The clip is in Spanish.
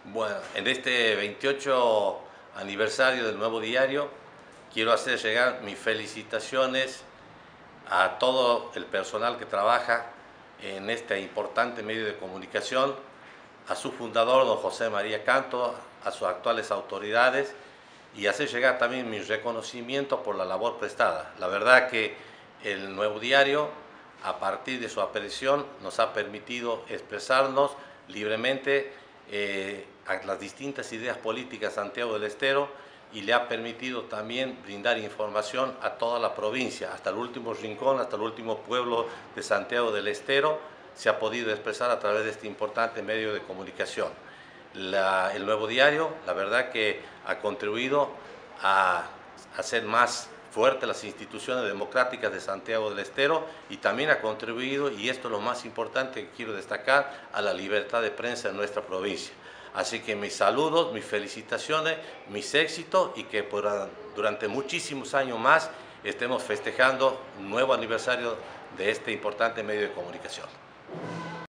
Bueno, en este 28 aniversario del Nuevo Diario, quiero hacer llegar mis felicitaciones a todo el personal que trabaja en este importante medio de comunicación, a su fundador, don José María Canto, a sus actuales autoridades, y hacer llegar también mi reconocimiento por la labor prestada. La verdad que el Nuevo Diario, a partir de su aparición, nos ha permitido expresarnos libremente a las distintas ideas políticas de Santiago del Estero, y le ha permitido también brindar información a toda la provincia, hasta el último rincón, hasta el último pueblo de Santiago del Estero, se ha podido expresar a través de este importante medio de comunicación. El Nuevo Diario, la verdad que ha contribuido a hacer más fuertes las instituciones democráticas de Santiago del Estero, y también ha contribuido, y esto es lo más importante que quiero destacar, a la libertad de prensa en nuestra provincia. Así que mis saludos, mis felicitaciones, mis éxitos, y que durante muchísimos años más estemos festejando un nuevo aniversario de este importante medio de comunicación.